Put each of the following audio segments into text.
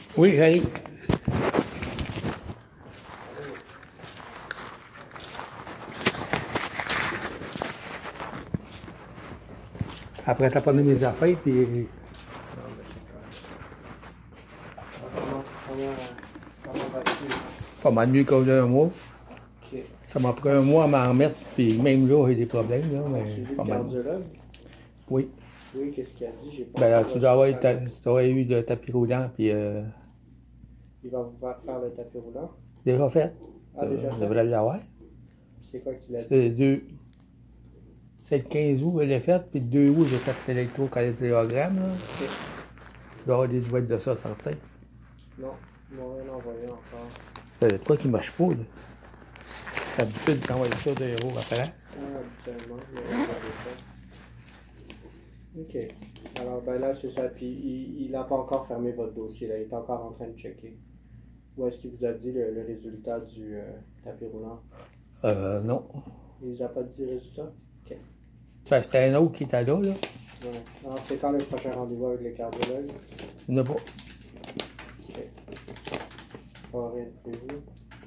Oui, j'arrive. Après, t'as pas donné mes affaires, puis Comment vas-tu? pas mal mieux qu'au d'un mois. Ok. Ça m'a pris un mois à m'en remettre, puis même là, j'ai des problèmes, là, Tu mais vu pas le mal. cardiologue? Oui. Oui, qu'est-ce qu'il a dit? J'ai pas Ben là, encore tu reçu dois avoir, ça. tu dois avoir eu le tapis roulant, puis Il va vous faire le tapis roulant. déjà fait. Ah, déjà Je fait? devrais l'avoir. C'est quoi qu'il a dit? C'est le 15 août, je l'ai fait, puis le 2 août, j'ai fait l'électrocardiogramme, là. Ok. Tu dois avoir des nouvelles de ça, certain. Non, ils m'ont rien envoyé encore. C'est quoi qui marche pas, là? T'as l'habitude d'envoyer ça de héros après. Ah, habituellement, mais on va regarder ça. Ok. Alors, ben là, c'est ça. Puis, il n'a pas encore fermé votre dossier, là. Il est encore en train de checker. Ou est-ce qu'il vous a dit le résultat du tapis roulant? Non. Il vous a pas dit le résultat? Ok. Ben, c'était un autre qui était là, là. Ouais. Alors, c'est quand le prochain rendez-vous avec le cardiologue? Il n'y en a pas. Ok. Pas rien de prévu.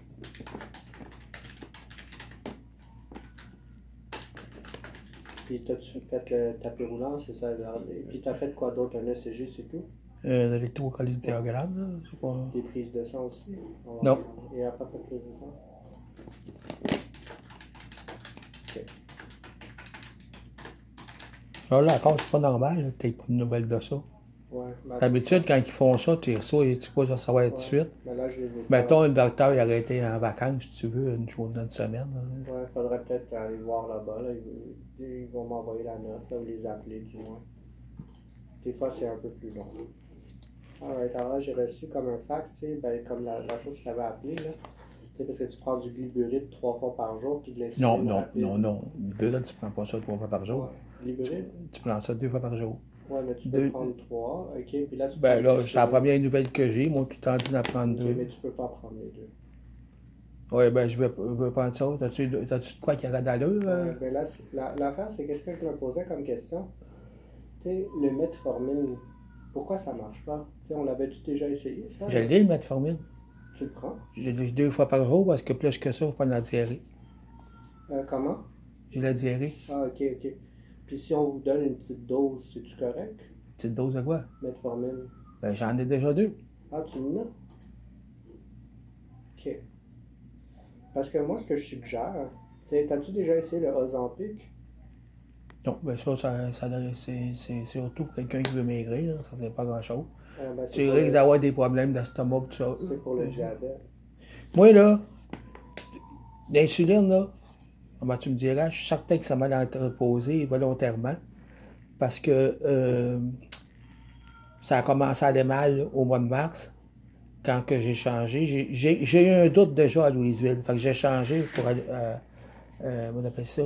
Puis t'as-tu fait le tapis roulant, c'est ça? Et puis t'as fait quoi d'autre? Un ECG, c'est tout? L'électrocardiogramme, là, c'est pas... Des prises de sang aussi? Non. Et il n'a pas fait de prise de sang? Ok. Là, encore, c'est pas normal, là, t'as pas de nouvelles de ça. Ouais. Ben, D'habitude, quand ils font ça, tu reçois et tu peux pas savoir tout de suite. Mais là, je les ai pas. Mettons, le docteur, il aurait été en vacances, si tu veux, une journée, une semaine. Là. Ouais, faudrait peut-être aller voir là-bas. Là. Ils vont m'envoyer la note, là, ou les appeler du moins. Des fois, c'est un peu plus long. Alright, alors là, j'ai reçu comme un fax, tu sais, ben, comme la chose que je t'avais appelé, là. Tu sais, parce que tu prends du glyburide 3 fois par jour, puis de l'insuline rapide. Non. Là, tu prends pas ça 3 fois par jour. Ouais. Glyburide? Tu prends ça 2 fois par jour. Ouais, mais tu peux prendre 3, ok, puis là, tu Ben prends là, c'est la première nouvelle que j'ai. Moi, tout t'en dit d'en prendre Ok, 2. mais tu peux pas prendre les deux. Oui, ben je vais prendre ça. T'as-tu de quoi qui aurait d'allure? Ben là, l'affaire, c'est qu'est-ce que je me posais comme question? Tu sais, le metformine, pourquoi ça marche pas? Tu sais, on l'avait-tu déjà essayé, ça? Je l'ai, le metformine. Tu le prends? Je l'ai 2 fois par jour parce que plus que ça, faut pas la diarrhée. Comment? J'ai la diarrhée. Ah, ok. Puis si on vous donne une petite dose, c'est-tu correct? Petite dose de quoi? Metformine. Ben j'en ai déjà 2. Ah, tu me as? Ok. Parce que moi, ce que je suggère, c'est, t'as-tu déjà essayé le Ozempic? Non, ben c'est surtout pour quelqu'un qui veut maigrir, là. Ça sert pas grand-chose. Ben, Tu risques d'avoir des problèmes d'estomac, tout ça. C'est pour le diabète. Moi, là, l'insuline, là, comment tu me dirais, je suis certain que ça m'a entreposé volontairement parce que ça a commencé à aller mal au mois de mars quand que j'ai changé. J'ai eu un doute déjà à Louisville. Fait que j'ai changé pour aller, on appelle ça,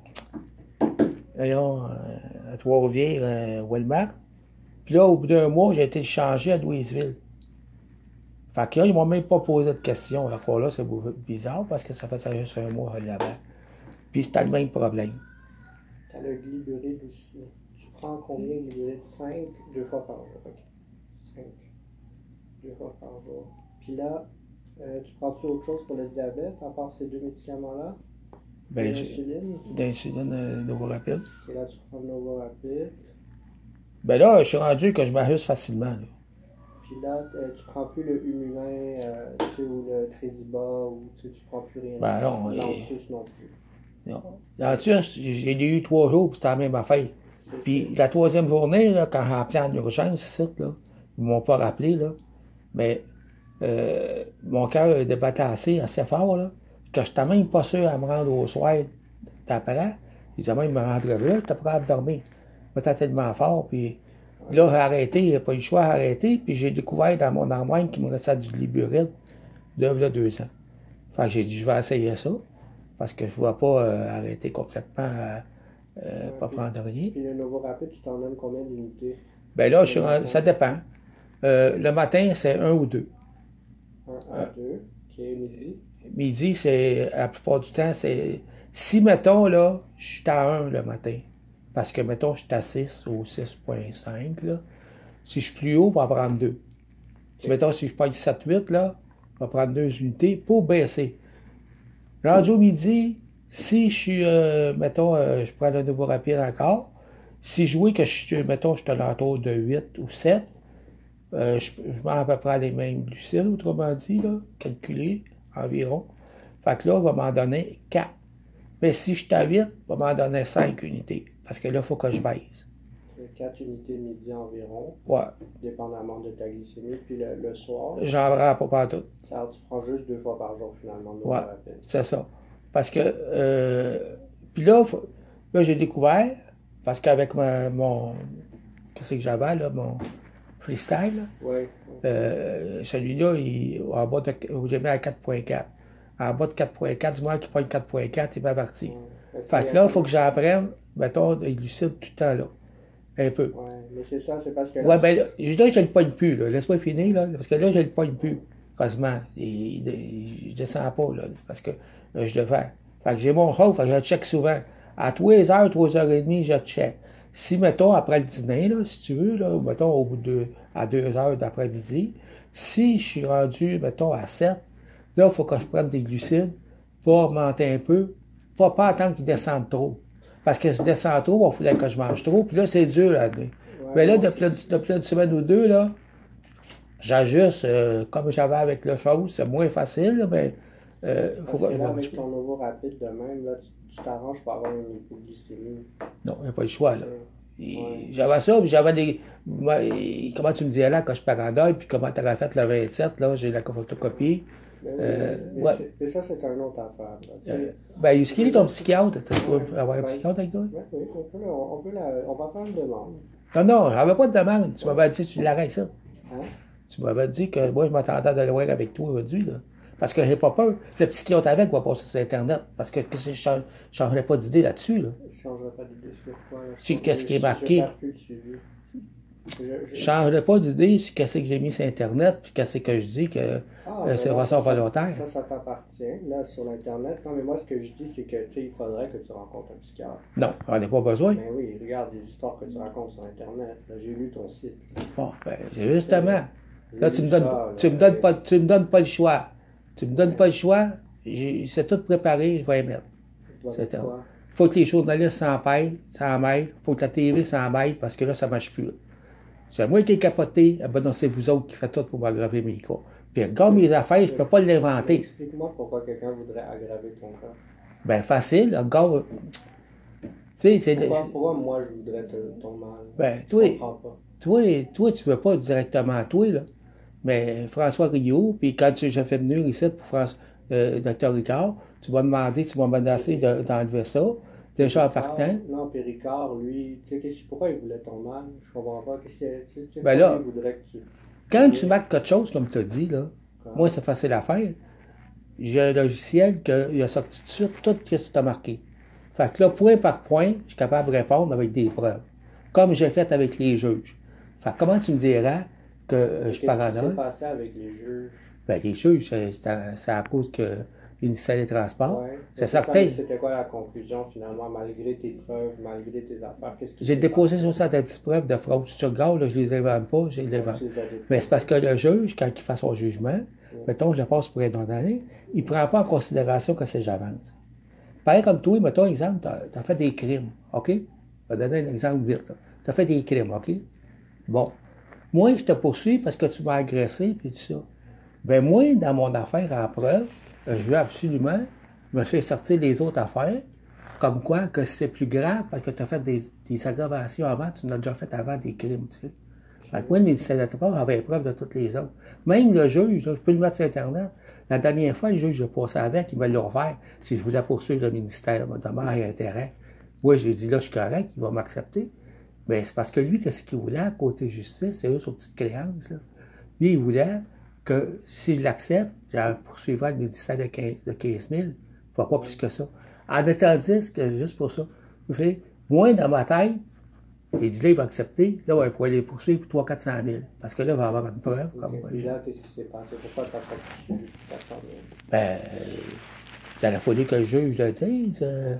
à Trois-Rivières, Walmart. Puis là, au bout d'un mois, j'ai été changé à Louisville. Fait que là, ils m'ont même pas posé de questions. Encore là, c'est bizarre parce que ça fait juste un mois là-bas. Puis c'était le même problème. T'as le glyburide aussi. Tu prends combien de glyburide? 5, 2 fois par jour. Ok. 5, 2 fois par jour. Puis là, tu prends-tu autre chose pour le diabète, à part ces 2 médicaments-là? Ben, L'insuline? L'insuline Novorapide. Et là, tu prends le Novorapide. Ben là, je suis rendu que je m'ajuste facilement. Là. Puis là, tu prends plus le Humulin, tu sais, ou le Tresiba, ou tu prends plus rien. Ben non. L'Antus non plus. Non. L'Antus, j'ai eu 3 jours, puis c'était la même affaire. Puis la 3e journée, là, quand j'ai appelé en urgence, ici, là, ils ne m'ont pas rappelé, là, mais mon cœur débattait assez fort, là, que je n'étais même pas sûr à me rendre au soir d'après. Ils disaient même, me rendre là, tu n'es pas capable de dormir. Moi, tellement fort, puis là, j'ai arrêté, il n'y a pas eu le choix d'arrêter, puis j'ai découvert dans mon armoire qu'il me restait du glyburide de là 2 ans. Fait que j'ai dit, je vais essayer ça, parce que je ne vais pas arrêter complètement, pas prendre rien. Puis le Novorapide, tu t'en donnes combien d'unités? Ben là, ça dépend. Le matin, c'est 1 ou 2. 1 à 2, qui est midi. Midi, c'est, la plupart du temps, c'est... Si, mettons, là, je suis à 1 le matin, parce que, mettons, je suis à 6 ou 6,5, là. Si je suis plus haut, on va prendre 2. Mettons, si je paye 7-8, là, je vais prendre 2 unités pour baisser. Rendu au midi, si je suis, mettons, je prends le nouveau rapide encore, si je vois que mettons, je suis à l'entour de 8 ou 7, je mets à peu près les mêmes glucides, autrement dit, là, calculés environ. Fait que là, on va m'en donner 4. Mais si je suis à 8, on va m'en donner 5 unités. Parce que là, il faut que je baisse. 4 unités midi environ. Ouais. Dépendamment de ta glycémie. Puis le soir. J'en prends pas partout. Ça, tu prends juste 2 fois par jour, finalement. Ouais, c'est ça. Parce que, puis là, j'ai découvert, parce qu'avec mon, qu'est-ce que j'avais, là, mon freestyle, ouais. Celui-là, en bas de, j'ai mis à 4.4. En bas de 4.4, du moins qui pogne 4.4, il m'avertit. Fait que là, il faut que j'apprenne, mettons, les glucides tout le temps, là. Un peu. Ouais, mais c'est ça, c'est parce que... Ouais, ben là, je le pogne plus, là. Laisse-moi finir, là, parce que là, je le pogne plus, quasiment. Je descends pas, là, parce que je le fais. Fait que j'ai mon haut, fait que je le check souvent. À 3h, 3h30, je check. Si, mettons, après le dîner, là, si tu veux, là, ou mettons, au bout à 2h d'après-midi, si je suis rendu, mettons, à 7, là, il faut que je prenne des glucides pour augmenter un peu, pas attendre qu'ils descendent trop. Parce que si je descends trop, il faudrait que je mange trop, puis là, c'est dur à donner. Mais là, depuis une semaine ou deux, là, j'ajuste, comme j'avais avec le chose, c'est moins facile, mais faut que là, avec ton nouveau rapide de même, là, tu t'arranges pour avoir une hypoglycémie. Non, il n'y a pas le choix, là. J'avais ça, puis j'avais des... Comment tu me disais là, quand je pars en deuil, puis comment tu avais fait le 27, là, j'ai la photocopie. Mais ça, c'est une autre affaire. Ben, est-ce qu'il est ton psychiatre? Tu peux avoir un psychiatre avec toi? Oui, on va faire une demande. Non, j'avais pas de demande. Tu m'avais dit, tu l'arrêtes ça. Hein? Tu m'avais dit que moi, je m'attendais à le voir avec toi aujourd'hui, là. Parce que j'ai pas peur. Le psychiatre avec va passer sur Internet. Parce que je ne changerais pas d'idée là-dessus, là. Je ne changerais pas d'idée sur quoi? Qu'est-ce qui est marqué? Je ne changerais pas d'idée sur qu'est-ce que j'ai mis sur Internet, puis qu'est-ce que je dis que c'est façon volontaire. Ça t'appartient, là, sur l'Internet. Non, mais moi, ce que je dis, c'est que, tu sais, il faudrait que tu rencontres un psychiatre. Non, on n'a pas besoin. Mais oui, regarde les histoires que tu racontes sur Internet. J'ai lu ton site. Bon, ben, c'est justement. Là, tu me donnes pas le choix. Tu me donnes pas le choix, c'est tout préparé, je vais y mettre. C'est tout. Il faut que les journalistes s'en mêlent. Il faut que la TV s'en mêle, parce que là, ça ne marche plus. C'est moi qui ai capoté, ben non, c'est vous autres qui faites tout pour m'aggraver mes cas. Puis regarde mes affaires, je ne peux pas l'inventer. Explique-moi pourquoi quelqu'un voudrait aggraver ton cas. Ben facile, regarde. Tu sais, c'est... Pourquoi moi je voudrais ton mal? Ben, toi, tu veux pas directement toi, là. Mais François Rio, puis quand j'ai fait venir ici pour Dr. Ricard, tu vas demander, tu vas menacer d'enlever ça. Déjà en partant. Non, puis Ricard, lui, tu sais, pourquoi il voulait ton mal? Je comprends pas. Ben là, il voudrait que tu... Quand tu marques quelque chose, comme tu as dit, là, moi, c'est facile à faire. J'ai un logiciel qui a sorti tout de suite tout ce que tu as marqué. Fait que là, point par point, je suis capable de répondre avec des preuves. Comme j'ai fait avec les juges. Fait que comment tu me diras que je parle en Qu'est-ce qui s'est passé avec les juges? Ben, les juges, c'est à cause que le ministère des Transports. Ouais, c'est certain. C'était quoi la conclusion, finalement, malgré tes preuves, malgré tes affaires? J'ai déposé 70 preuves de fraude. Si tu regardes, là, je les invente pas, je les invente. Mais c'est parce que le juge, quand il fait son jugement, mettons, je le passe pour un condamné, il ne prend pas en considération que c'est j'avance. Pareil comme toi, mettons, exemple, tu as fait des crimes, OK? Je vais donner un exemple vite. Tu as fait des crimes, OK? Bon. Moi, je te poursuis parce que tu m'as agressé, puis tout ça. Ben moi, dans mon affaire en preuve, je veux absolument me faire sortir les autres affaires, comme quoi que c'est plus grave parce que tu as fait des aggravations avant, tu n'as déjà fait avant des crimes, tu sais. Fait que moi, le ministère de la Transport avait preuve de toutes les autres. Même le juge, là, je peux le mettre sur Internet. La dernière fois, le juge, je passais avec, il me l'a offert si je voulais poursuivre le ministère de dommages et intérêts. Moi, j'ai dit là, je suis correct, il va m'accepter. Mais c'est parce que lui, qu'est-ce qu'il voulait à côté justice, c'est eux sur petite créance, là. Lui, il voulait que si je l'accepte, je poursuivrai le ministère de 15 000, pas plus que ça. En étant dit que juste pour ça, moi, dans ma tête, il dit là, il va accepter, là, on pourrait les poursuivre pour 300-400 000. Parce que là, il va avoir une preuve. Okay. Là, qu'est-ce qui s'est passé? Pourquoi tu as pas poursuivi 400 000? Ben, il aurait fallu que le juge le dise.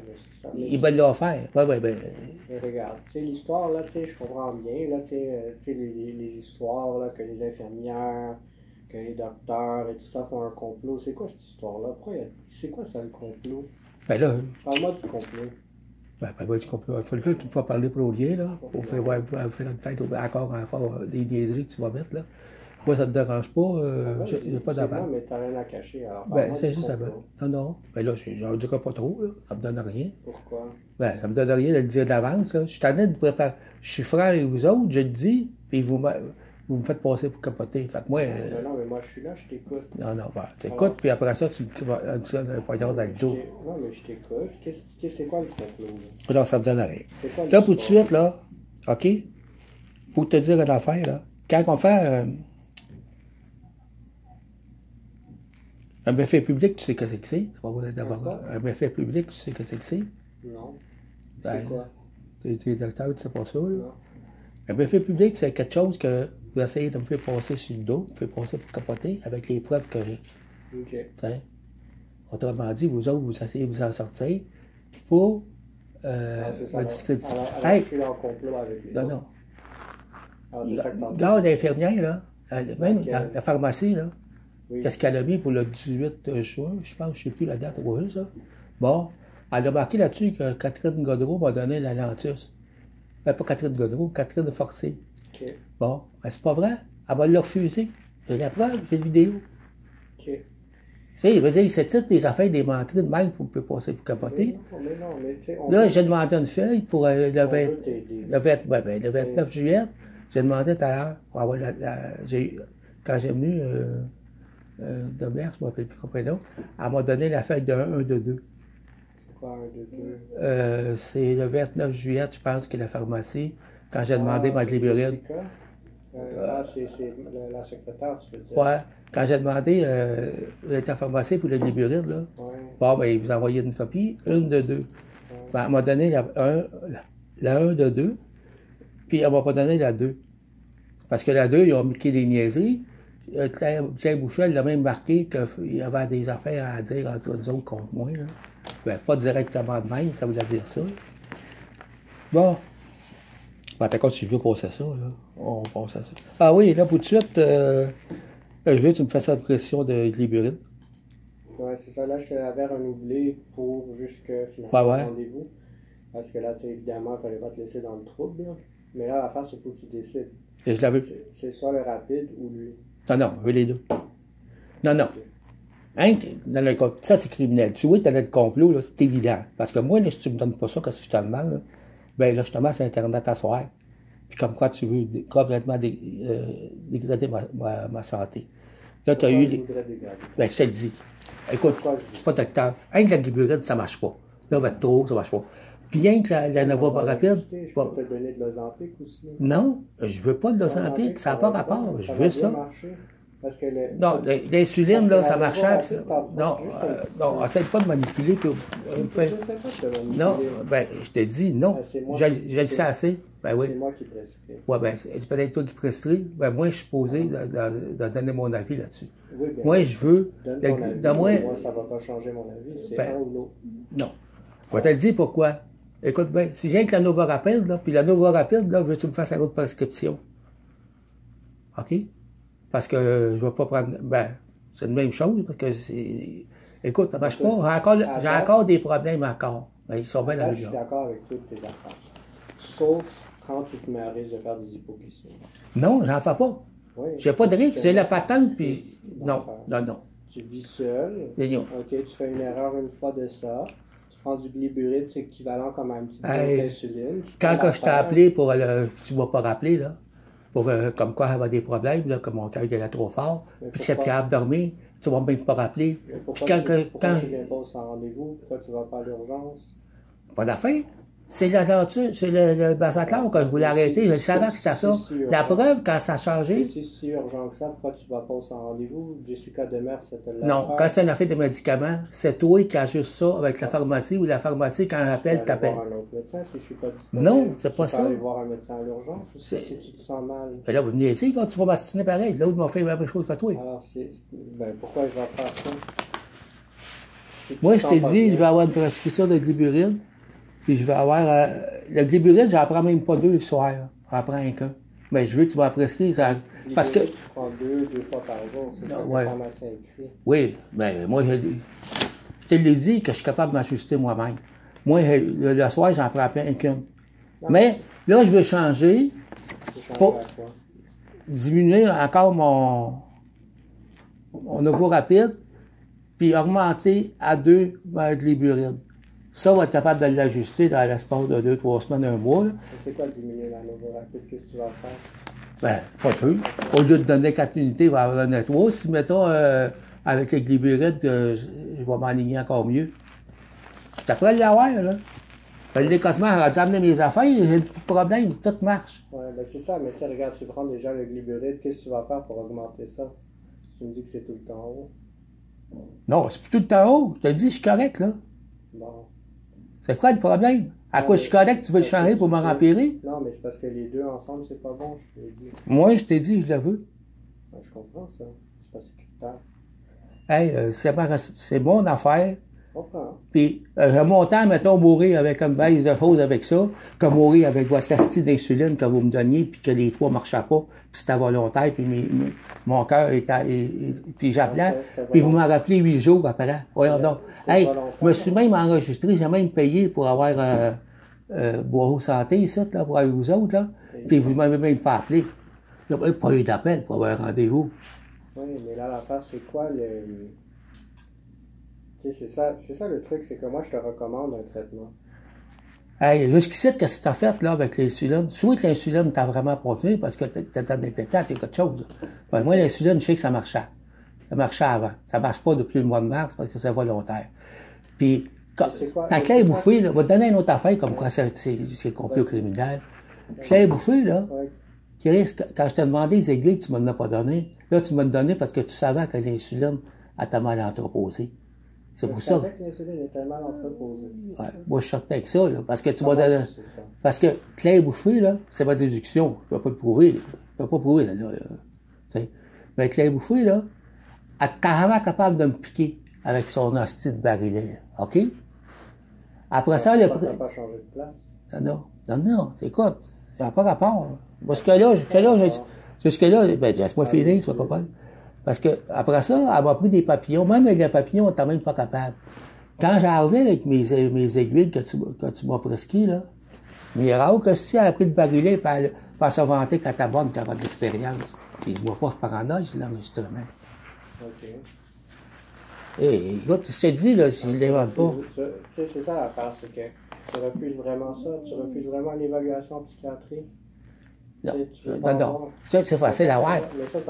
il va l'offrir. Ouais, ouais, ben. Mais regarde, tu sais, l'histoire, là, tu sais, je comprends bien, là, tu sais, les histoires, là, que les infirmières, que les docteurs et tout ça font un complot. C'est quoi cette histoire-là? C'est quoi ça, le complot? Ben là, Parle-moi du complot. ben, tu comprends. Il faut que tu vas parler pour l'audier, là. Pour faire une fête, encore des niaiseries que tu vas mettre, là. Moi, ça te dérange pas, j'ai pas d'avant. Non, mais t'as rien à cacher, alors. Ben, c'est juste avant. Non, non. Ben là, j'en dirai pas trop, là. Ça me donne rien. Pourquoi? Ben, ça me donne rien de le dire d'avance, là. Je suis tanné de préparer. Je suis frère et vous autres, je le dis, puis vous me faites passer pour capoter. Fait que moi. Non, mais moi, je suis là, je t'écoute. Non, non, ben, t'écoutes, puis après ça, tu me poignards dans le dos. Non, mais je t'écoute. C'est quoi le complot, là? Non, ça me donne rien. C'est quoi Là, pour tout de suite, là, OK? Pour te dire une affaire, là. Quand on fait un méfait public, tu sais que c'est que c'est. Un méfait public, tu sais que c'est que c'est. Non. Ben, C'est quoi? T'es docteur, tu sais pas ça, là. Non. Un méfait public, c'est quelque chose que vous essayez de me faire passer sur le dos, me faire passer pour capoter avec les preuves que j'ai. OK. T'sais? Autrement dit, vous autres, vous essayez de vous en sortir pour me discréditer. Alors, Hey, je suis là en complot avec les non, autres. non. Alors, c'est ça que t'entends. Regarde l'infirmière, là, même Laquelle? la pharmacie, là, Oui. qu'est-ce qu'elle a mis pour le 18 juin, je pense, je ne sais plus la date, ouais, ça. Bon, elle a marqué là-dessus que Catherine Godreau m'a donné la Lantus. Pas Catherine Godreau, Catherine Fortier. OK. Bon, ben, c'est pas vrai. Elle va le refuser. J'ai la preuve, j'ai une vidéo. OK. Tu sais, il veut dire, c'est toutes des affaires, des menteries de même pour passer pour capoter. Mais non, mais tu sais, Là, j'ai demandé une feuille pour le veut t'aider. 29 juillet. J'ai demandé tout à l'heure, pour avoir quand j'ai venu de Mers, je ne me rappelle plus combien d'autres, elle m'a donné la feuille de 1 de 2. C'est quoi, 1, 2, 2? C'est le 29 juillet, je pense, que la pharmacie, quand j'ai demandé ma glibéride. C'est la secrétaire, tu veux dire? Ouais, quand j'ai demandé la pharmacie pour la glibéride, là, Ouais. bon, ben, il vous a envoyé une copie, 1 de 2. Ben, elle m'a donné la 1 de 2, puis elle m'a pas donné la 2. Parce que la 2, ils ont marqué des niaiseries. Claire Bouchel l'a même marqué qu'il y avait des affaires à dire entre nous autres contre moi. Là. Ben, pas directement de même, ça voulait dire ça. Bon. Ben, t'as si je veux passer ça, là. On passe à ça. Ah oui, là, pour tout de suite, je veux que tu me fasses la pression de glibéride. Ouais, c'est ça. Là, je te l'avais renouvelé pour jusque finalement Ouais. rendez-vous. Parce que là, tu sais, évidemment, il fallait pas te laisser dans le trouble. Là. Mais là, l'affaire, c'est qu'il faut que tu décides. Et je l'avais. C'est soit le rapide ou lui. Non, je veux les deux. Non. Hein, ça, c'est criminel. Tu vois, dans le complot, là, c'est évident. Parce que moi, là, si tu me donnes pas ça, quand je te demande, là, ben là, je te mets sur Internet à soir. Puis comme quoi tu veux complètement dégrader ma santé. Là, tu as eu les. Ben, je te le dis. Écoute, je suis pas docteur. Rien que la glibéride, ça marche pas. Là, va être trop, ça marche pas. Puis rien que la Nova rapide. Je peux te donner de l'Ozempic aussi. Non, je je veux pas de l'Ozempic, ça n'a pas rapport. Je veux ça. Parce que Non, l'insuline, là, ça marchait. Non, essaye pas de manipuler. Je sais pas te manipuler. Non, ben, je te dis, non. Je le sais assez. Ben oui. C'est moi qui prescris. Ouais, ben, c'est peut-être toi qui prescris. Ben, moi, je suis posé de donner mon avis là-dessus. Oui, bien, moi, je veux. Donne ton avis, moi, ça va pas changer mon avis. C'est ben, un ou l'autre. Non. Je vais te le dire pourquoi. Écoute bien, si j'ai avec la Nova Rapide, là, puis la Nova Rapide, là, veux-tu me fasses une autre prescription? OK? Parce que je ne vais pas prendre. Ben, c'est la même chose, parce que c'est. Écoute, ça ne marche pas. J'ai encore des problèmes encore. Ben, ils sont bien dans le Je suis d'accord avec toutes tes affaires. Sauf quand tu te mets à risque de faire des hypoglycémies. Non, j'en fais pas. Oui, j'ai pas de risque, j'ai la patente, puis. Non. Tu vis seul. OK, tu fais une erreur une fois de ça. Tu prends du glyburide, c'est équivalent comme à une petite dose d'insuline. Quand je t'ai appelé pour tu ne m'as pas rappelé, là. Pour, comme quoi avoir des problèmes, là, que mon cœur allait trop fort, puis que j'ai plus capable de dormir, tu ne m'as même pas rappelé. Pourquoi tu viens pas sans rendez-vous? Pourquoi tu ne vas pas à l'urgence? Pas d'affaire. C'est le Basaclar que je voulais arrêter. Je savais que c'était ça. La preuve, quand ça a changé. Si c'est si urgent que ça, pourquoi tu ne vas pas sans rendez-vous? Jessica Demers, c'était là. Non, quand c'est une affaire de médicaments, c'est toi qui ajuste ça avec la pharmacie ou la pharmacie, quand elle appelle, t'appelle. Tu vas voir un autre médecin si je suis pas disponible. Non, c'est pas ça. Tu peux aller voir un médecin à l'urgence ou si tu te sens mal. Ben là, vous venez ici, quand tu vas m'astiner pareil. L'autre m'a fait la même chose que toi. Alors, pourquoi je vais faire ça? Moi, je t'ai dit, je vais avoir une prescription de glibéride. Puis je vais avoir... le glyburide, j'en prends même pas 2 le soir. J'en prends un qu'un. Mais je veux que tu m'en prescrives. Ça... Parce que... Tu prends deux fois par jour, c'est ça que le pharmacien écrit. Oui, mais moi, je te l'ai dit que je suis capable de m'ajuster moi-même. Moi, le soir, j'en prends un qu'un. Mais là, je veux changer pour diminuer encore mon niveau rapide, puis augmenter à 2 de glyburide. Ça, on va être capable de l'ajuster dans l'espace de 2-3 semaines, 1 mois. C'est quoi diminuer la niveau rapide? Qu'est-ce que tu vas faire? Ben, pas peu. Au lieu de donner 4 unités, il va en donner 3. Si, mettons, avec les glyburides, je vais m'aligner encore mieux. Je t'apprends à l'avoir, là. Les cosmères, j'ai amené mes affaires, j'ai plus de problème, tout marche. Ouais, ben c'est ça, mais tu regarde, tu prends déjà le glyburide, qu'est-ce que tu vas faire pour augmenter ça? Tu me dis que c'est tout le temps haut. Non, c'est plus tout le temps haut. Je te dis, je suis correct, là. Bon. C'est quoi le problème? À quoi je suis correct, tu veux le changer pour me rempirer? Non, mais c'est parce que les deux ensemble, c'est pas bon, je te l'ai dit. Moi, je t'ai dit, je le veux. Ouais, je comprends ça. C'est parce que t'as. Hey, c'est mon affaire. Je comprends. Puis, montant, mettons, mourir avec une baisse de choses avec ça, que mourir avec votre acide d'insuline que vous me donniez, puis que les 3 ne marchaient pas, puis c'était volontaire, puis mon cœur puis j'appelais, puis vous m'en rappelez 8 jours après. Voyons donc. Hey, je me suis même enregistré, j'ai même payé pour avoir Boireau Santé ici, là, pour aller vous autres, là, puis vous m'avez même pas appelé. Il n'y a même pas eu d'appel pour avoir un rendez-vous. Oui, mais là, l'affaire, c'est quoi le... Tu sais, c'est ça le truc, c'est que moi, je te recommande un traitement. Hey, là, qu'est-ce que tu as fait, là, avec l'insuline? Soit que l'insuline t'a vraiment continué parce que t'as des pétates, il y a quelque chose. Ben, moi, l'insuline, je sais que ça marchait. Ça marchait avant. Ça marche pas depuis le mois de mars parce que c'est volontaire. Puis, ta clé bouffée, là, va te donner une autre affaire comme quoi c'est complot criminel. Clé bouffée, là, qui risque, quand je t'ai demandé les aiguilles, tu ne m'en as pas donné. Là, tu m'as donné parce que tu savais que l'insuline, elle t'a mal entreposée. C'est pour ça. L'insuline est tellement entreposée. Ouais, moi, je sortais avec ça, là, parce que tu m'as donné. Parce que Claire Boucher, là, c'est ma déduction. Je ne vais pas le prouver. Je ne vais pas prouver, là. Mais Claire Boucher, là, elle est carrément capable de me piquer avec son hostie de barillet. OK? Après ça, le. Tu n'as pas changé de place? Non. Écoute, ça n'a pas rapport. Parce que là, jusque-là, ben, laisse-moi finir, tu vas comprendre. Parce que après ça, elle m'a pris des papillons. Même avec les papillons, on n'était même pas capable. Quand j'ai arrivé avec mes aiguilles que tu m'as prescrit, là, miracle, si elle a pris le barillet, puis elle va se vanter qu'elle t'a bonne, qu'elle a de l'expérience. Puis dis-moi pas, je paranoïe, c'est l'enregistrement. OK. Et écoute, je te dis, là, s'il ne l'évente pas. Tu sais, c'est ça l'affaire, c'est que tu refuses vraiment ça. Tu refuses vraiment l'évaluation en psychiatrie. Non. Ça, c'est facile à voir.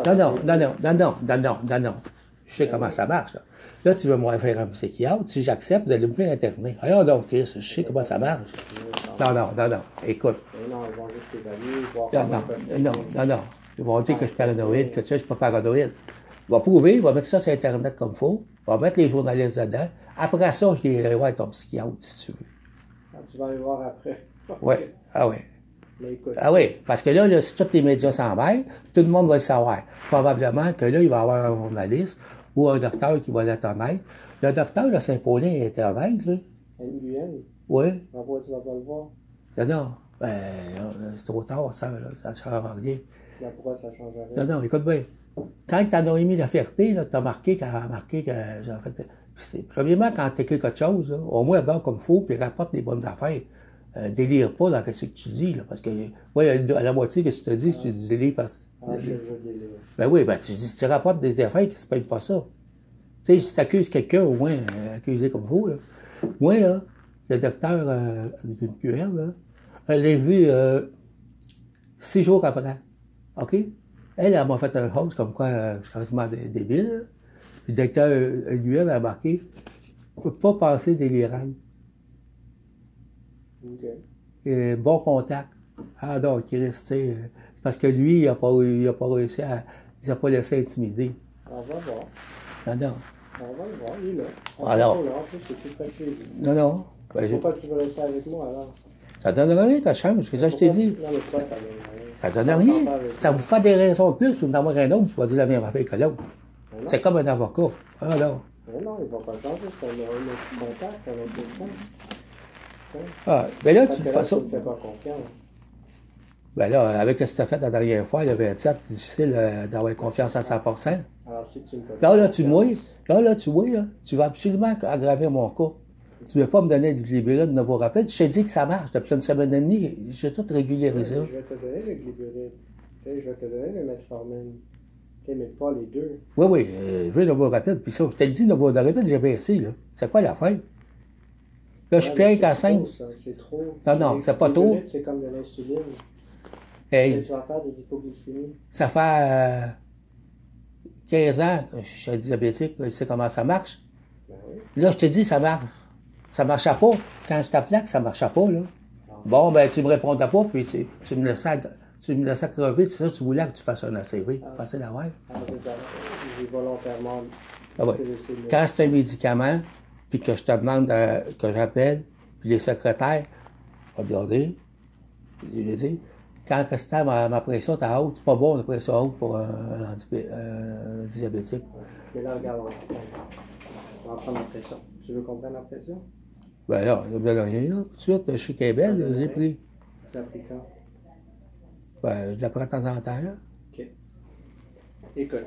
Non. Je sais comment ça marche. Là, tu veux me faire un psychiatre. Si j'accepte, vous allez me faire interner. Ah non, Chris, je sais comment ça marche. Non. Écoute. Non, ils vont juste évaluer, voir Non. Ils vont dire que je suis paranoïde, que tu sais, je suis pas paranoïde. Il va prouver, il va mettre ça sur Internet comme il faut. Il va mettre les journalistes dedans. Après ça, je dirai voir ton psychiatre, si tu veux. Ah, tu vas aller voir après. Oui. Ah oui. Écoute, oui, parce que là, si tous les médias s'en mêlent, tout le monde va le savoir. Probablement que là, il va y avoir un journaliste ou un docteur qui va l'être honnête. Le docteur, là, Saint-Paulin, est honnête, là. NUN? Oui. Pourquoi tu vas pas le voir? Non. C'est trop tard, ça ne changera rien. Mais pourquoi ça ne change rien? Non, écoute bien. Quand tu as émis la fierté, tu as marqué que j'ai fait. Premièrement, quand tu écris quelque chose, là, au moins regarde comme il faut, puis rapporte les bonnes affaires. Délire pas dans ce que tu dis, là, parce que, à la moitié, que tu te dis, tu dis délire parce que. Je délire. Ben oui, tu rapportes des affaires qui ne se payent pas ça. Tu sais, si tu accuses quelqu'un, au moins, accusé comme vous, là. Moi, là, le docteur d'une QM, là, elle l'a vu 6 jours après. OK? Elle m'a fait un host comme quoi je suis quasiment débile. Là. Puis le docteur UM a marqué « ne peut pas passer délirant. Okay. Bon contact. » Ah non, Chris, tu sais, c'est parce que lui, il n'a pas réussi à... Il n'a pas laissé intimider. On va voir. Non. On va le voir, il est là. Alors. En plus, c'est tout près de chez lui. Non. Ben, pourquoi tu veux rester avec moi, alors? Ça donne rien, ta chambre, c'est ça que je t'ai dit. Non, mais toi, ça donne rien. Ça donne rien. Ça vous fait des raisons de plus pour en avoir un autre qui va dire la même affaire que l'autre. C'est comme un avocat. Ah non. Non, il ne va pas changer, c'est un autre contact, un autre médecin. certain. Ah, ben là, Parce tu que fais là, ça. tu ne fais pas confiance. Ben là, avec ce que tu as fait la dernière fois, le 27, c'est difficile d'avoir confiance à 100%. Alors, si tu me fais Là, pas là, tu confiance, mouilles. Là, tu mouilles, là. Tu vas absolument aggraver mon cas. Tu ne veux pas me donner du Glibéride de nouveau rapide. Je t'ai dit que ça marche depuis une semaine et demie. J'ai tout régularisé. je vais te donner le Glibéride. Tu sais, je vais te donner le Metformin. Tu sais, mais pas les deux. Oui, oui, je veux nouveau rapide. Puis ça, je t'ai dit nouveau rapide, j'ai baissé, là. C'est quoi l'affaire? Là, je suis Ouais, mais plus qu'à c'est 5. trop, ça. C'est trop. Non, c'est pas trop. C'est comme de l'insuline. Hey, Tu vas faire des hypoglycémies. ça fait 15 ans que je suis diabétique. Je sais comment ça marche. Ben oui. Là, je te dis, ça marche. Ça marchait pas. Quand je t'appelais, que ça marchait pas, là. Bon, ben, tu me répondais pas, puis tu me laissais crever. C'est ça, tu voulais que tu fasses un ACV. Facile à voir. Ah, c'est ça. J'ai volontairement Ah ouais. laissé le... Quand c'est un médicament, puis que je te demande que j'appelle, puis les secrétaires, regardez, je vais dire, quand c'était ma pression était haute, c'est pas bon la pression haute pour un diabétique. Mais là, regarde, on va prendre la pression. Tu veux qu'on prenne la pression? Ben là, il n'y a rien, là. Tout de suite, je suis Québec, je l'ai pris. Tu l'as pris quand? Ben, je la prends de temps en temps, là. OK. Écoute.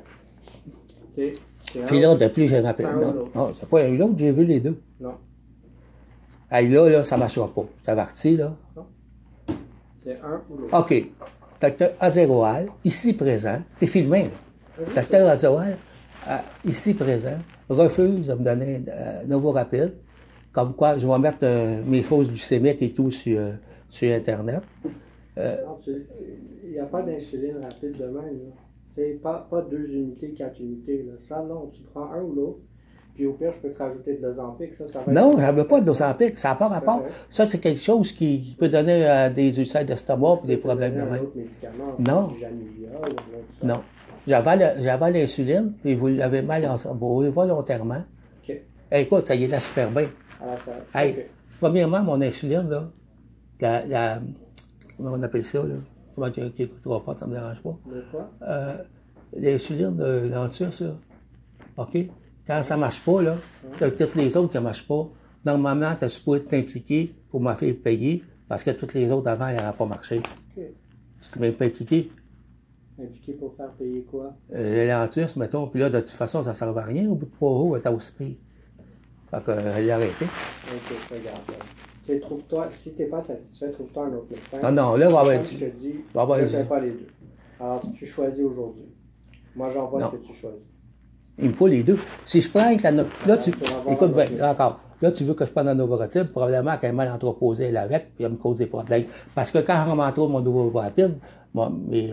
C'est Puis là, depuis, j'ai rappelé. Non, c'est pas un ou l'autre, j'ai vu les deux. Non. Hey, là, ça ne marchera pas. Je t'avertis, là. Non. C'est un ou l'autre. OK. Docteur Azéroal, ici présent, t'es filmé, là. Docteur Azéroal, ici présent, refuse de me donner nouveau rapide. Comme quoi, je vais mettre mes choses glycémiques et tout sur Internet. Non, il n'y a pas d'insuline rapide de même. Là. Tu sais, pas 2 unités, 4 unités. Là. Ça, non, tu prends un ou l'autre. Puis au pire, je peux te rajouter de l'Ozempic. Ça va non, je n'avais pas de l'Ozempic. Ça n'a pas rapport. Ça, c'est quelque chose qui peut donner des ulcères d'estomac et des problèmes de même. Non. Non. J'avais l'insuline, puis vous l'avez mal volontairement. OK. Écoute, ça y est là super bien. Alors, ça, hey, okay. Premièrement, mon insuline, là, comment on appelle ça, là? Comment tu n'écouteras pas, ça ne me dérange pas. De quoi? L'insuline de l'antus, là. OK? Quand ça ne marche pas, là, toutes les autres qui ne marchent pas, normalement, tu as supposé t'impliquer pour ma fille payer, parce que toutes les autres avant, elles n'auraient pas marché. OK. Tu t'es même pas impliqué. Impliqué pour faire payer quoi? L'antus, mettons, puis là, de toute façon, ça ne servait à rien. Au bout de 3 jours, elle était aussi pire. Fait qu'elle l'a arrêté. OK, regarde. Trouve-toi, si tu n'es pas satisfait, trouve-toi un autre médecin. Non, là, va avoir. Je te dis, je ne fais pas les deux. Alors, si tu choisis aujourd'hui, moi, j'envoie ce que tu choisis. Il me faut les deux. Si je prends avec la... Là, tu... Écoute bien, encore. Là, tu veux que je prenne la Novorapide, probablement qu'elle est mal entreposée, elle avec, puis elle me cause des problèmes. Parce que quand je remonte trop mon Novorapide, mon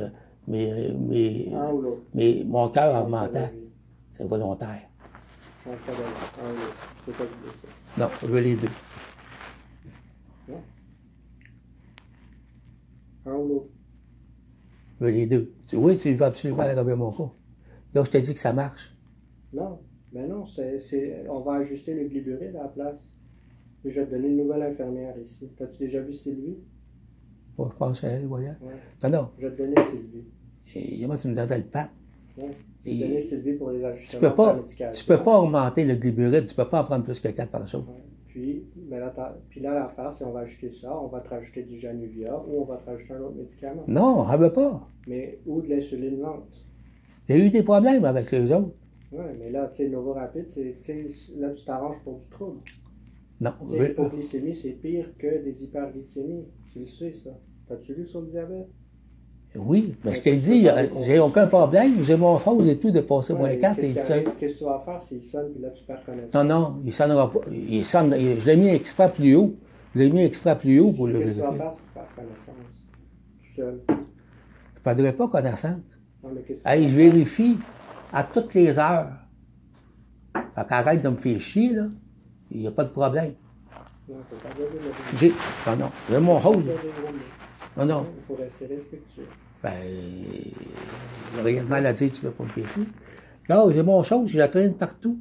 cœur augmentait. C'est volontaire. Change pas de un ou l'autre. C'est toi qui décides. Non, je veux les deux. Non? Un ou l'autre. Je veux les deux. Oui, tu veux absolument aggraver mon cas. Là, je te dis que ça marche. Non, mais non, on va ajuster le Glibéride à la place. Je vais te donner une nouvelle infirmière ici. T'as-tu déjà vu Sylvie? Oh, je pense à elle, voyons. Ouais. Non. Je vais te donner Sylvie. Et moi, tu me donnes le pape. Ouais. Je vais te donner Sylvie pour les ajustements médicaux. Tu peux pas augmenter le Glibéride, tu peux pas en prendre plus que 4 par jour. Ouais. Puis là, l'affaire, c'est on va ajouter ça, on va te rajouter du Januvia ou on va te rajouter un autre médicament. Non, elle veut pas. Mais ou de l'insuline lente. Il y a eu des problèmes avec les autres. Oui, mais là, tu sais, Novorapide, là, tu t'arranges pour du trouble. Non. L'hypoglycémie, c'est pire que des hyperglycémies. Tu le sais, ça. T'as-tu lu sur le diabète? Oui, mais je t'ai dit, j'ai aucun problème, j'ai mon chose et tout de passer moins 4. Qu'est-ce que tu vas faire s'il sonne, puis là, tu perds connaissance? Non, il sonnera pas. Je l'ai mis exprès plus haut. Je l'ai mis exprès plus haut pour le vérifier. Qu'est-ce que tu vas faire si tu perds connaissance? Tout seul. Je ne perdrai pas connaissance. Non, mais hey, je vérifie à toutes les heures. Fait qu'arrête de me faire chier, là. Il n'y a pas de problème. Non, il faut pas dire non. J'ai mon rose. Non. Il faut rester respectueux. Ben, il n'y a rien de mal à dire, tu ne peux pas me faire chier. Là, j'ai mon chose, je la traîne partout.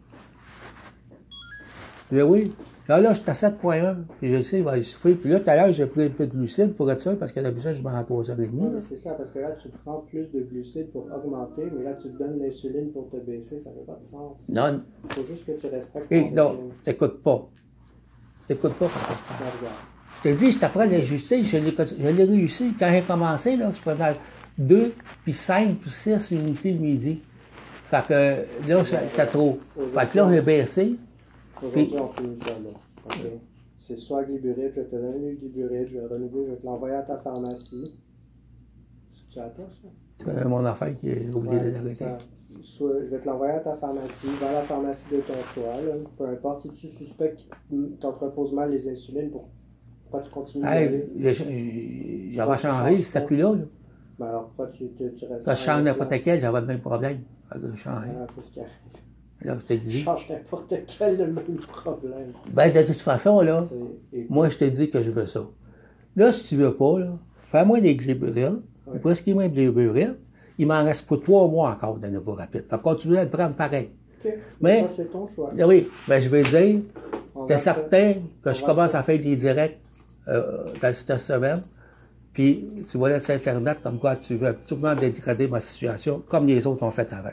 Mais oui. Là, je suis à 7,1. Puis je sais, il va souffrir. Puis là, tout à l'heure, j'ai pris un peu de glucides pour être sûr, parce que d'habitude, je m'en à 3h30. Oui, c'est ça, parce que là, tu prends plus de glucides pour augmenter, mais là, tu te donnes l'insuline pour te baisser. Ça n'a pas de sens. Non. Il faut juste que tu respectes ton non, t'écoutes pas. t'écoutes pas quand je parle. Ben, regarde. Je te dis, je t'apprends l'ajuster, je l'ai réussi. Quand j'ai commencé, là, je prenais 2, puis 5, puis 6 unités le midi. Fait que là, c'est trop. Fait que là, j'ai baissé. Aujourd'hui, Puis- on finit ça là. OK? C'est soit Glyburide, je vais te donner le Glyburide, je vais renouveler, je vais te l'envoyer à ta pharmacie. C'est-tu à toi, ça? C'est mon affaire qui est oublié de Ouais, l'arrêter. c'est ça. Soit, je vais te l'envoyer à ta pharmacie, va à la pharmacie de ton choix, là. Peu importe si tu suspectes que t'entreposes mal les insulines, pourquoi tu continues Hey, j'avais changé, c'était plus là. Ben alors, pourquoi tu restes... Quand je change n'importe quel, j'avais le même problème. Fait que je change. Ah, qu'est-ce qui arrive? Là, je te Tu dis. changes n'importe quel, le même problème. Ben, de toute façon, là, Et moi, je te dis que je veux ça. Là, si tu veux pas, là, fais-moi des gliburides. Ouais. Prescris-moi des gliburides. Il m'en reste pour 3 mois encore de nouveau rapide. Fait que continue à le prendre pareil. OK. Mais- Ça, c'est ton choix. Là, oui, ben, je vais dire, On t'es va certain que on je va commence faire- à faire des directs dans cette semaine. Puis, tu vois là sur Internet comme quoi tu veux absolument dégrader ma situation comme les autres ont fait avant.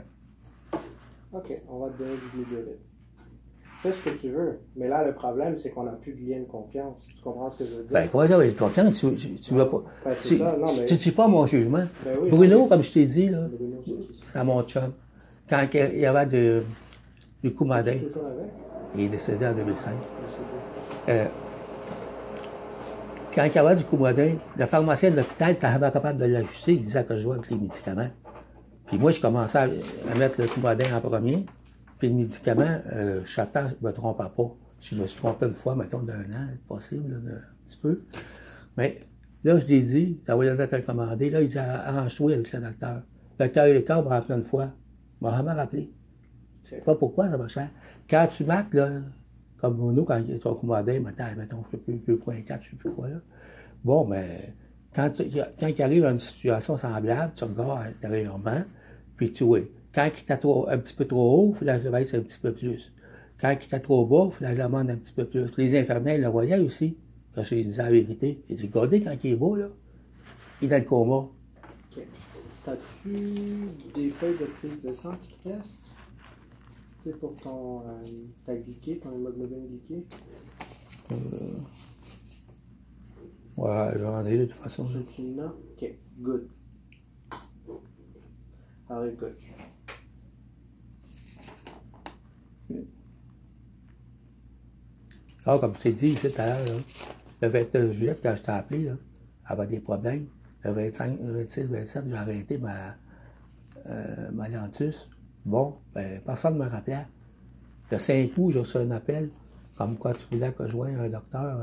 OK, on va te donner du Glyburide. Fais ce que tu veux. Mais là, le problème, c'est qu'on n'a plus de lien de confiance. Tu comprends ce que je veux dire? Ben, comment ça, j'ai confiance, tu veux pas. Ben, c'est ça, non, mais- Tu dis pas mon jugement. Ben oui, Bruno, non, mais- comme je t'ai dit, là, Bruno, c'est qui ça? c'est à mon chum. Quand il y avait du Coumadin, Toujours avec? il est décédé en 2005. Je sais pas. Quand il y avait du Coumadin, le pharmacien de l'hôpital était jamais capable de l'ajuster. Il disait que je jouais avec les médicaments. Puis moi, je commençais à mettre le Coumadin en premier. Puis le médicament, Chatan, je ne me trompais pas. Je me suis trompé une fois, mettons, d'1 an, possible, là, un petit peu. Mais là, je l'ai dit, t'as envoyé le docteur commander. Là, il dit, arrange-toi avec le docteur. Le docteur Lécart m'a rappelé une fois. Il m'a jamais rappelé. Je sais pas pourquoi ça marchait. Quand tu marques, là, comme Bruno, quand il est son commandé, mettons, je sais plus, 2.4, je sais plus quoi, là. Bon, mais quand il arrive à une situation semblable, tu regardes intérieurement, puis tu vois. Quand il était un petit peu trop haut, il fallait que je le baisse un petit peu plus. Quand il était trop bas, il fallait que je le monte un petit peu plus. Les infirmières le voyaient aussi, quand je disais la vérité. Ils disaient, regardez, quand il est beau, là, il est dans le coma. OK. T'as-tu des feuilles de prise de sang qui restent? Tu sais, pour ton... ta glyquée, ton hémoglobine glyquée? Ouais, j'en ai de toute façon. Tu n'as? OK, good. Alors écoute. Ah, comme je t'ai dit ici tout à l'heure, là, le 29 juillet, quand je t'ai appelé, là, avait des problèmes. Le 25, le 26, 27, j'ai arrêté ma lentus. Bon, ben, personne ne me rappelait. Le 5 août, j'ai reçu un appel, comme quoi tu voulais que je voie un docteur.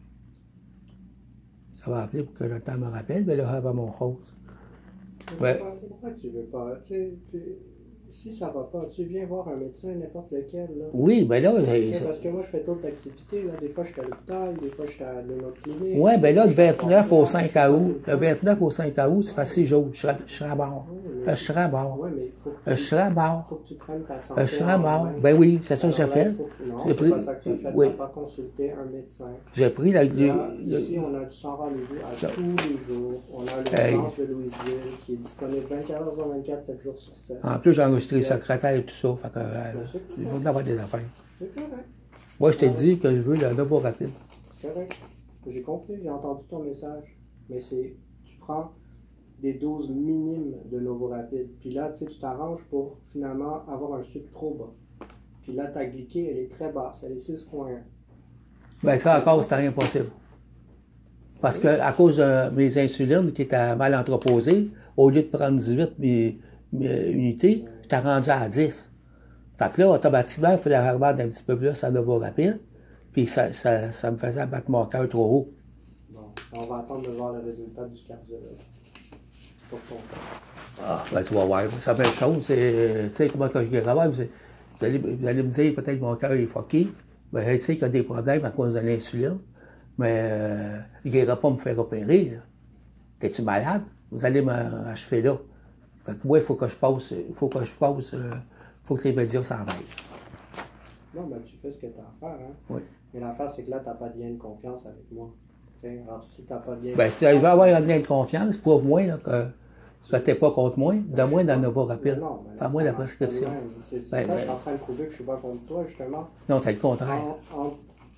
Ça va appeler pour que le docteur me rappelle, mais là, j'avais mon rose. Ouais. Pourquoi tu veux pas? Si ça va pas, tu viens voir un médecin, n'importe lequel, là. Oui, ben là, Parce que moi, je fais d'autres activités, là. Des fois, je suis à l'hôpital, des fois, je suis à l'autre clinique. ouais, ben là, le 29 au 5 août, le 29 au 5 août, ça fait 6 jours. Je serai à bord. Je serai à bord. Ouais, mais il faut Je serai à bord. faut que tu prennes ta santé. Je serai à en bord. main. Ben oui, c'est ça que j'ai Alors là, fait. il faut- Non, J'ai c'est pris- pas ça que tu as fait. oui. Tu n'as pas consulté un médecin. J'ai pris Là, ici, on a du sans rendez-vous à Ça. tous les jours. On a Hey. l'urgence de Louisville qui est disponible 24 h sur 24, 7 jours sur 7. En plus, j'ai enregistré le secrétaire et tout ça. Fait que, c'est il faut avoir des affaires. C'est correct. Moi, je t'ai dit que je veux le nouveau rapide. C'est correct. J'ai compris, j'ai entendu ton message. Mais c'est, tu prends des doses minimes de Novorapide. Puis là, tu sais, tu t'arranges pour finalement avoir un sucre trop bas. Puis là, ta glyquée, elle est très basse. Elle est 6,1. Ben, ça encore, c'était rien possible. Parce que, à cause de mes insulines qui étaient mal entreposées, au lieu de prendre 18 unités, j'étais rendu à 10. Fait que là, automatiquement, il fallait remettre un petit peu plus à nouveau rapide. Puis ça me faisait battre mon cœur trop haut. Bon, on va attendre de voir le résultat du cardiologue. Pour ton cas. Ah, ben tu vas voir, c'est la même chose. Tu sais comment que je dirais, ouais, vous allez me dire peut-être que mon cœur est fucké. Ben, je sais qu'il y a des problèmes à cause de l'insuline. Mais il ne ira pas me faire opérer. Là. T'es-tu malade? Vous allez m'achever là. Fait que moi, il faut que les médias s'en vaillent. Non, ben tu fais ce que tu as à faire, hein. Oui. Mais l'affaire, c'est que là, tu n'as pas de lien de confiance avec moi. T'sais, alors, si tu n'as pas de lien de Ben, si il va avoir un lien de confiance, prouve-moi là, que tu n'es pas contre moi, donne-moi dans Novo Rapide. Non, ben, Fais-moi ça la marche prescription. pas de même. C'est Ben, ça, je suis en train de prouver que je suis pas contre toi, justement. Non, c'est le contraire. En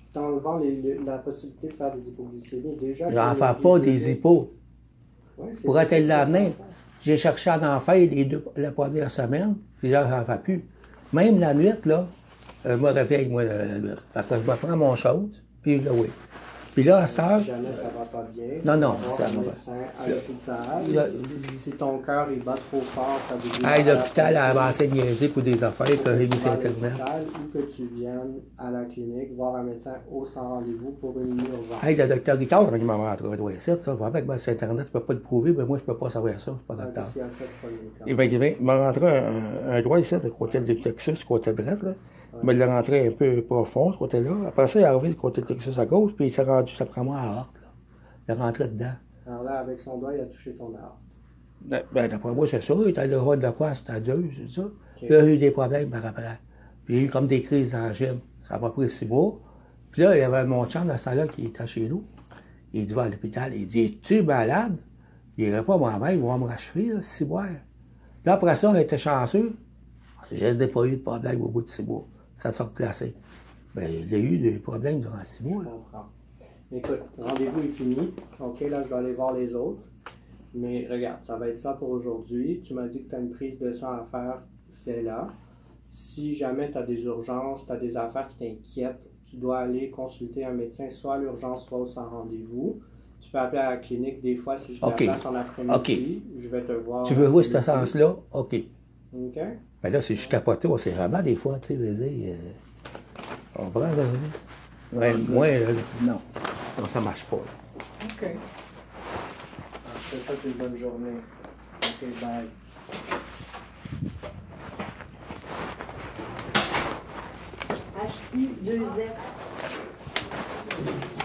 t'enlevant la possibilité de faire des hypoglycémies, déjà... J'en fais pas des hypos. Ouais, Pour être l'amener, j'ai cherché à en faire la première semaine, puis là, j'en fais plus. Même la nuit, là, je me réveille, moi, la nuit. Fait que je me prends mon chose, puis je le oui. Puis là, à cette heure... Si jamais ça va pas bien, Non, ça va pas. À l'hôpital, si ton cœur il bat trop fort, t'as des à l'hôpital, à avancer niaiser pour des affaires que j'ai mis sur Internet. Ou que tu viennes à la clinique voir un médecin au sans rendez-vous pour une urgence. Hey, le docteur Ricard, il m'a rentré un doigt ici, ça. Va avec moi sur Internet, tu peux pas le prouver, mais moi, je peux pas savoir ça, je suis pas docteur. Et bien, il m'a rentré un doigt ici, du côté du plexus, du côté droit, là. Il me l'a rentré un peu profond, ce côté-là. Après ça, il est arrivé du côté du plexus à gauche, puis il s'est rendu, ça prend moi à l'aorte, là. Il est rentré dedans. Alors là, avec son doigt, il a touché ton aorte. Ben, d'après moi, c'est ça. Il était le roi de quoi, c'était Dieu, c'est ça. Okay. Puis il a eu des problèmes par après. Puis il a eu comme des crises d'angine. Ça m'a pris 6 mois. Puis là, il y avait mon chum dans ce temps-là qui était chez nous. Il dit, va à l'hôpital. Il dit, es-tu malade? Il n'irait pas moi-même, il va me rachever, là, 6 mois. Puis après ça, on était chanceux. Je n'ai pas eu de problème au bout de 6 mois. Ça s'est reclassé. Ben, il a eu des problèmes durant 6 mois. Je comprends. Écoute, rendez-vous est fini. OK, là, je vais aller voir les autres. Mais regarde, ça va être ça pour aujourd'hui. Tu m'as dit que tu as une prise de sang à faire, fais-la. Si jamais tu as des urgences, tu as des affaires qui t'inquiètent, tu dois aller consulter un médecin, soit à l'urgence, soit au sans rendez-vous. Tu peux appeler à la clinique des fois si je te place en après-midi. Je vais te voir. Tu veux voir ce sens-là? OK. OK. Ben là, si je suis capoté, on sait vraiment des fois, tu sais, veux dire, on prend, là. Ouais, moi, non. Non, ça marche pas. OK. Je te souhaite une bonne journée. OK, bye. HU2S.